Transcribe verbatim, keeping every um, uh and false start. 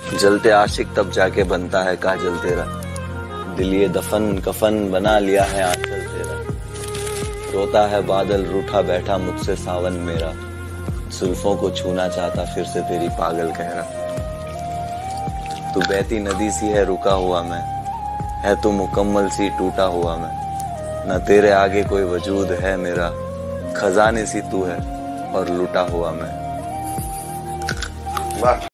जलते आशिक तब जाके बनता है काजल तेरा, दिल ये दफन कफन बना लिया है आंचल तेरा। रोता है बादल रूठा बैठा मुझसे सावन मेरा, जुल्फों को छूना चाहता फिर से तेरी पागल कह रहा। तू बहती नदी सी है रुका हुआ मैं, है तू मुकम्मल सी टूटा हुआ मैं। न तेरे आगे कोई वजूद है मेरा, खजाने सी तू है और लूटा हुआ मैं। वाह।